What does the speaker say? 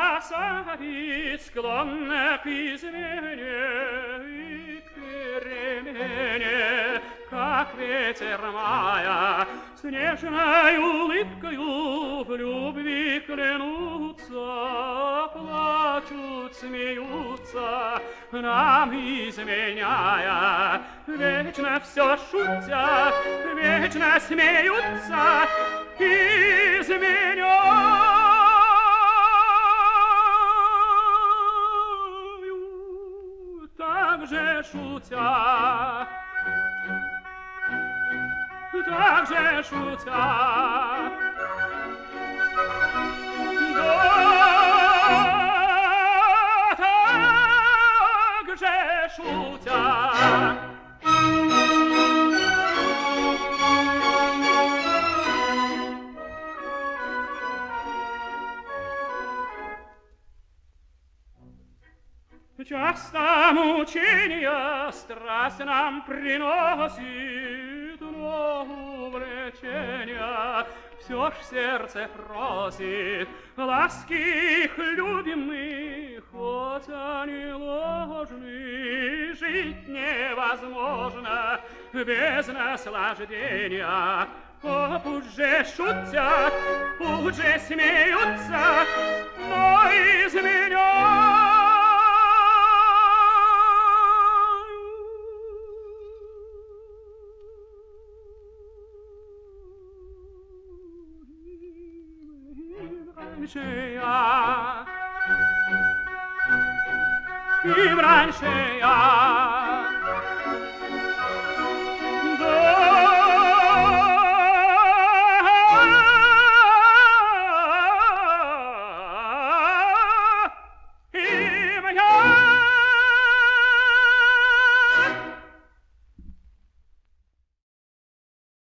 красавиц, склонна к измене и к перемене, как ветер мая, с нежной улыбкою в любви клянутся, плачут, смеются, нам изменяя, вечно все шутят, вечно смеются, изменяют, так же шутя, так же шутя. Да, так же шутя. Часто мучения страсть нам приносит, но увлечения все ж сердце просит. Ласки их любимых, хоть они ложны, жить невозможно без наслаждения. О, пусть же шутят, пусть же смеются, но изменяют. И раньше я